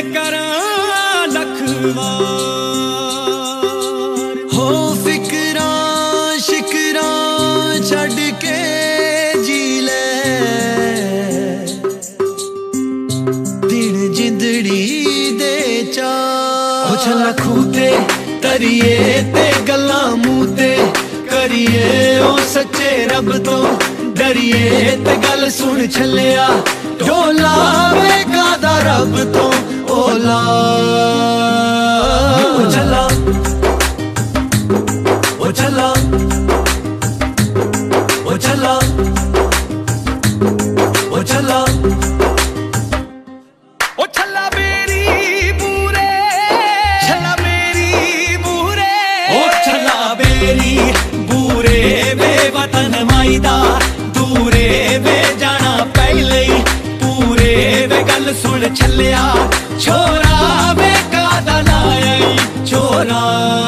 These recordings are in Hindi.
करा लख वार हो फिकरा शिकरा छड़ के जी ले दिन जिंदड़ी दे चा छला खूते तरिए ते गल्ला मूते करिए ओ सच्चे रब तो डरिए ते गल सुन छलिया ढोला वेगा दा रब तो ओला ओ चला ओ चला ओ चला ओ चला ओ छला मेरी बूरे छला मेरी बूरे ओ छला बेरी बूरे वे वतन माईदा दूरे वे जाना पहले ही पूरे वे गल सुन छलिया छोरा वे कादा लाया छोरा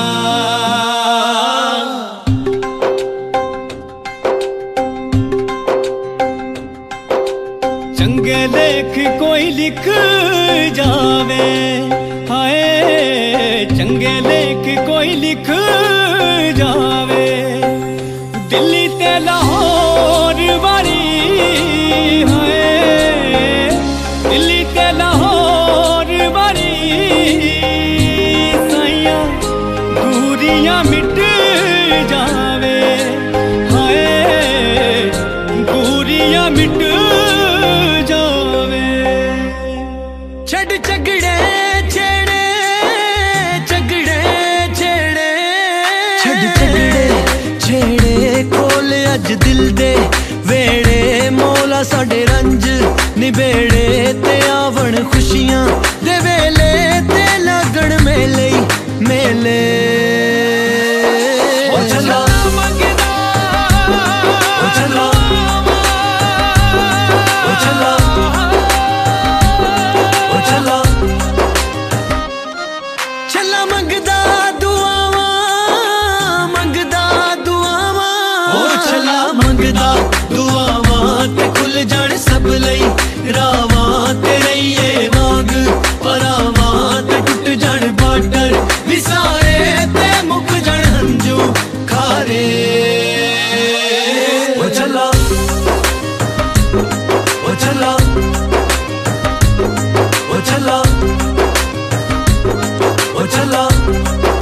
चंगे लेख कोई लिख जावे हाय चंगे लेख कोई लिख जावे दिल्ली ते लाहौर वाली हाय दिल्ली ते लाहौर वाली साइयां दूरियां मिट जावे हाय दूरियां मिट छड़ झगड़े छेड़े झगड़े छेड़े छड़ झगड़े छेड़े खोल अज दिल दे वेड़े मौला साडे रंज निबेड़े ते आवण खुशियां दे वेले ते लगण मेले मेले ओ चला मंगदा ओ चला ओ चला छला मंगदा दुआवां ओ छला मंगदा दुआवां ते खुल जाण सब लई रावां ते रहिए मांग परावां ते टुट जाण बाटर विसारे ते मुक जाण हंजू खारे ओ छला ओ छला ओ छला ओ छला